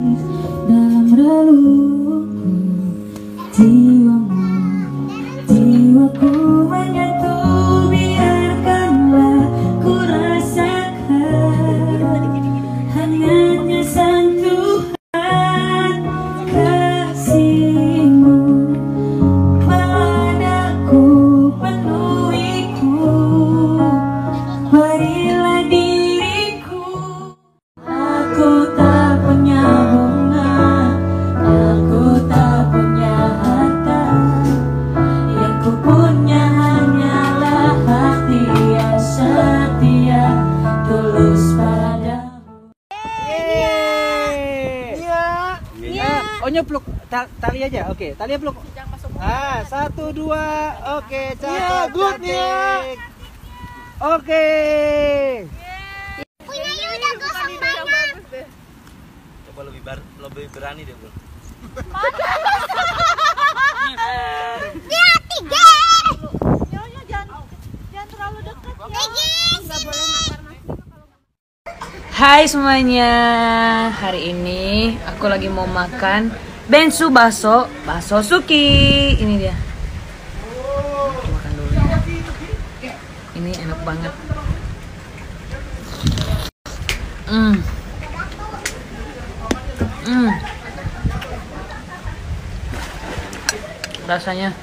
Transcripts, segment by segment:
dalam relungku, jiwamu, jiwaku menyatu, biarkanlah ku rasakan hangatnya sentuhan kasihmu padaku, penuhiku, berilah diriku. Aku tak punya bunga, aku tak punya harta, yang ku punya hanyalah hati yang setia, tulus padamu. Oh nyepluk tali aja, oke, tali peluk. Ah, 1, 2, oke, cakep, cantik. Oke. Punyanya udah gosong banget. Coba lebih berani deh, Bro. Dia 3. Nyonya jangan terlalu dekat ya. Nggak boleh makan nasi kalau Hai semuanya, hari ini aku lagi mau makan bensu bakso Suki. Ini dia. Aku makan dulu. Ini enak banget. Rasanya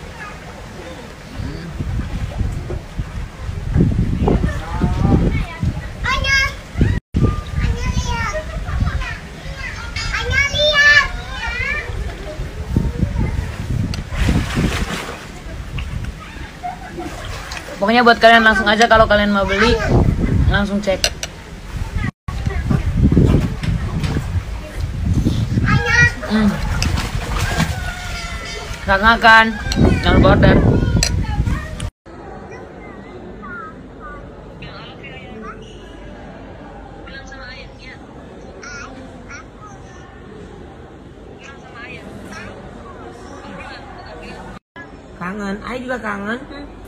Anya lihat. Anya lihat. pokoknya buat kalian langsung aja, kalau kalian mau beli langsung cek. Sangat kan, jangan lupa order. Kangen, Ayah juga kangen.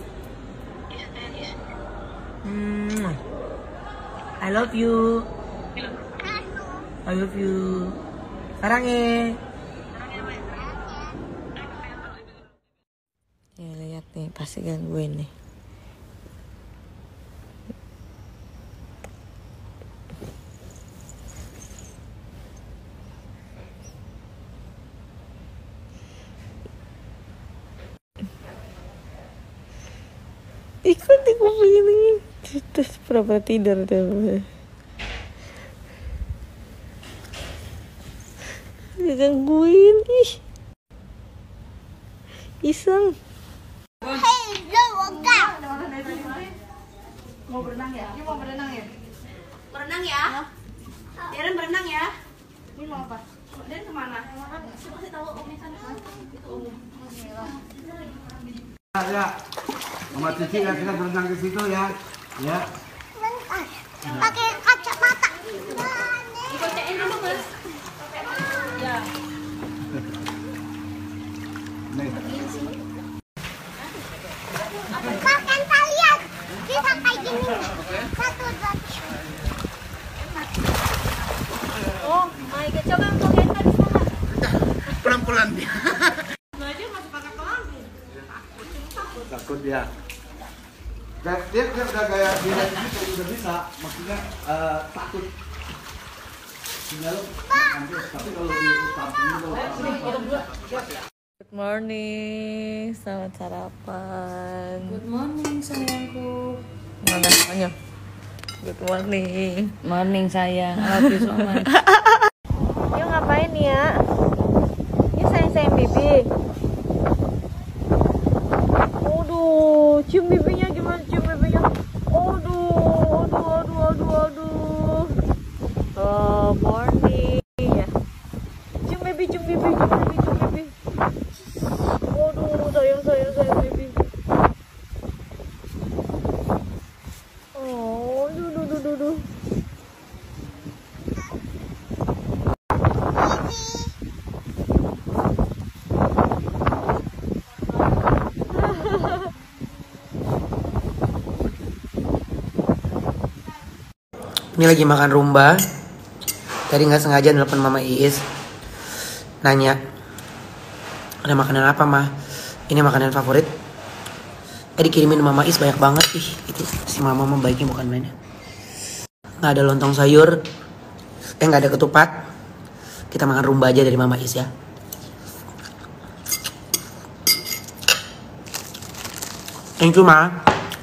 I love you. I love you. Sarangnya. Ya lihat nih, pasti gangguin nih. Ikut di kuping ini. Terus pura-pura tidur deh. Gangguin ih. Iseng. Mau berenang ya? Ini mau berenang ya? Berenang ya? Darren berenang ya? Ini mau apa? Darren kemana? Saya kasih tahu Om Isan. Itu Om. Ya, Mama Cici ya, kita berenang ke situ ya. Ya. Pakai kacamata. Dikocein dulu, Mas. Ya. Makan kalian. Bisa kayak gini. 1, 2, 3. Oh, my God. Coba pakai tadi sama. Pelan-pelan dia. Belajar masih pakai pelangi. Takut dia. Dia udah kayak dia udah bisa, maksudnya takut. Tapi kalau di Good morning, selamat sarapan. Good morning sayangku. Mana? Ayo. Good morning. Morning sayang. I love you so much. Yuk ngapain ya? Yuk sayang-sayang bibi. Aduh, cium bibinya gimana cium bibinya? Aduh. Good morning ya. Cium bibi. Aduh, sayang bibi. Oh, duh. Ini lagi makan rumba. Tadi nggak sengaja nelfon Mama Iis. nanya, ada makanan apa mah? Ini makanan favorit. Dikirimin Mama Is banyak banget. Ih, itu si Mama mah baiknya bukan main. Nggak ada lontong sayur, nggak ada ketupat. Kita makan rumba aja dari Mama Is ya. Thank you Ma.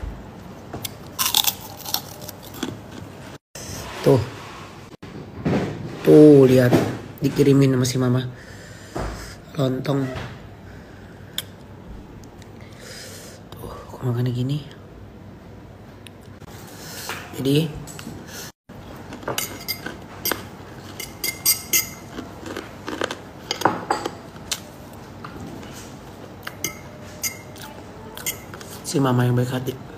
Tuh lihat, dikirimin sama si Mama lontong. Tuh, kok makannya gini. Jadi si Mama yang baik hati.